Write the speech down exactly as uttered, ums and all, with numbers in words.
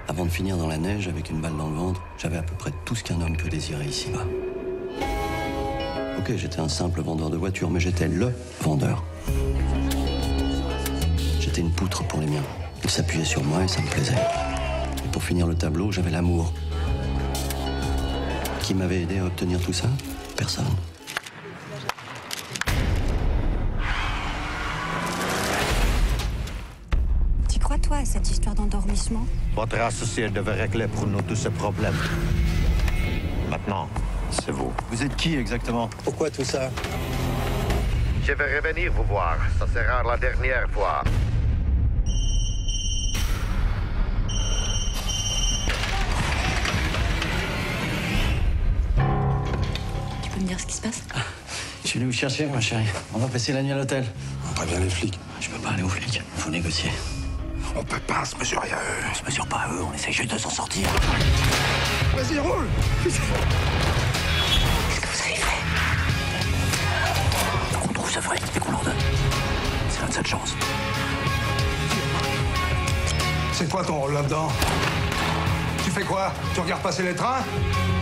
Avant de finir dans la neige avec une balle dans le ventre, j'avais à peu près tout ce qu'un homme peut désirer ici-bas. Ok, j'étais un simple vendeur de voitures, mais j'étais LE vendeur. J'étais une poutre pour les miens. Ils s'appuyaient sur moi et ça me plaisait. Et pour finir le tableau, j'avais l'amour. Qui m'avait aidé à obtenir tout ça? Personne. Tu crois, toi, à cette histoire d'endormissement? Votre associé devait régler pour nous tous ces problèmes. Maintenant, c'est vous. Vous êtes qui exactement? Pourquoi tout ça? Je vais revenir vous voir. Ça sera la dernière fois. Tu peux me dire ce qui se passe? Je suis venu vous chercher, ma chérie. On va passer la nuit à l'hôtel. On prévient les flics. Je peux pas aller aux flics. Faut négocier. On peut pas se mesurer à eux. On se mesure pas à eux, on essaie juste de s'en sortir. Vas-y, roule. Qu'est-ce que vous avez fait? Faut qu'on trouve ce fric et qu'on leur donne. C'est notre seule chance. C'est quoi ton rôle là-dedans? Tu fais quoi? Tu regardes passer les trains?